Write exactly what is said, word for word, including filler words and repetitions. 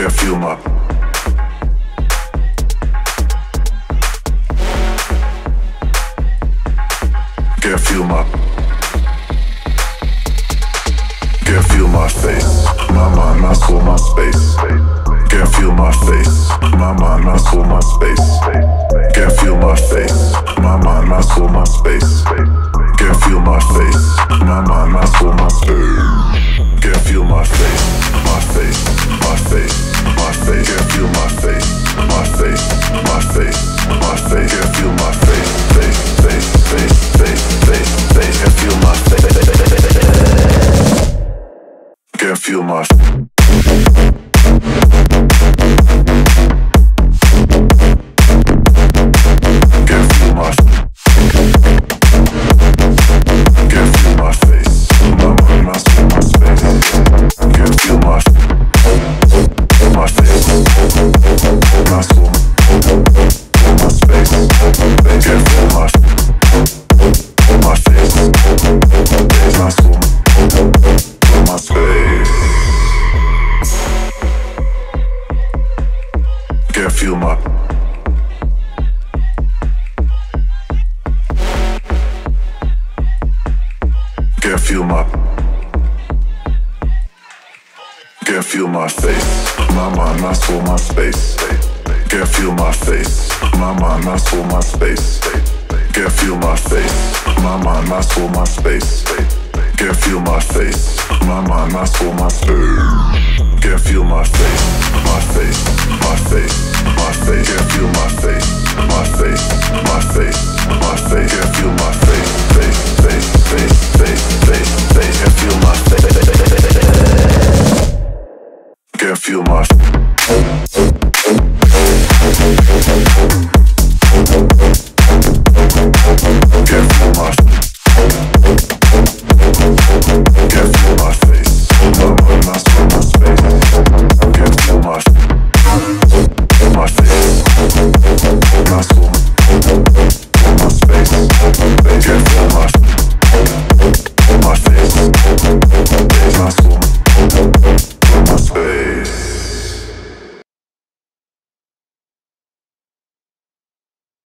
Can't feel my Can't feel my Can't feel my face. My mind, my soul, my space. Can't feel my face. My mind, my soul, my space. Can't feel my face. My mind, my soul, my space. Can't feel my face. My mind, my soul, my space. Can't feel my face. My face. My face. My face. Can't feel my face. My face. My face. My face. Can't feel my face. Face. Face. Face. Face. Face. Face. Can't feel my face. Can't feel my Can't feel my Can't feel my face. My mind, my soul, my space. Can't feel my My face. My soul. My space. Can't feel my My face. My soul. My space. Can't feel my Can't feel my Can't feel my face. My mind, my soul, my space. Can't feel my face. My mind, my soul, my space. Can't feel my face. My mind, my soul, my space. Can't feel my face. My mind, my soul, my space. Can't feel my face. My face. My face. My face. Can't feel my face. My face. My face. My face. Can't feel my face. Face. Face. Face. Face. Face. Face. Can't feel my face. Can't feel my